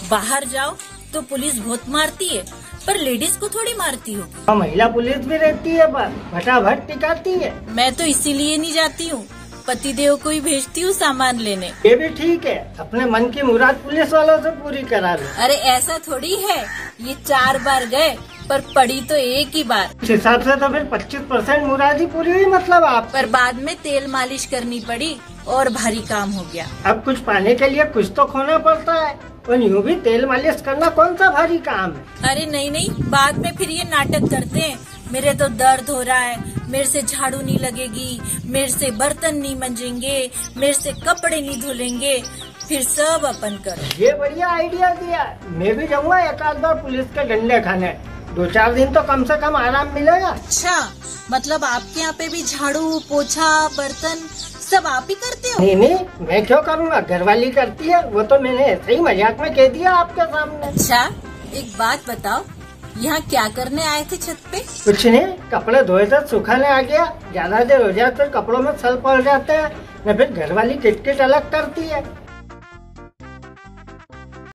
बाहर जाओ तो पुलिस बहुत मारती है, पर लेडीज को थोड़ी मारती होगी। और महिला पुलिस भी रहती है, पर भटाभट टिकाती है। मैं तो इसीलिए नहीं जाती हूँ, पतिदेव को ही भेजती हूँ सामान लेने। ये भी ठीक है, अपने मन की मुराद पुलिस वालों से पूरी करा लो। अरे ऐसा थोड़ी है, ये 4 बार गए पर पड़ी तो एक ही बार। इस हिसाब से तो फिर 25% मुराद ही पूरी हुई, मतलब आप। पर बाद में तेल मालिश करनी पड़ी और भारी काम हो गया। अब कुछ पाने के लिए कुछ तो खोना पड़ता है, और यूँ भी तेल मालिश करना कौन सा भारी काम है। अरे नहीं नहीं, बाद में फिर ये नाटक करते हैं, मेरे तो दर्द हो रहा है, मेरे से झाड़ू नहीं लगेगी, मेरे से बर्तन नहीं मंजेंगे, मेरे से कपड़े नहीं धुलेंगे, फिर सब अपन करो। ये बढ़िया आइडिया दिया, मैं भी जाऊँगा एक आध बार पुलिस के डंडे खाने। 2-4 दिन तो कम से कम आराम मिलेगा। अच्छा, मतलब आपके यहाँ पे भी झाड़ू पोछा बर्तन सब आप ही करते हो? नहीं नहीं, मैं क्यों करूँगा, घरवाली करती है। वो तो मैंने ऐसे ही मजाक में कह दिया आपके सामने। अच्छा, एक बात बताओ, यहाँ क्या करने आए थे छत पे? कुछ नहीं, कपड़े धोए थे, सुखाने आ गया। ज्यादा देर हो जाए तो कपड़ों में सल पड़ जाते हैं, न फिर घरवाली किटकिट अलग करती है।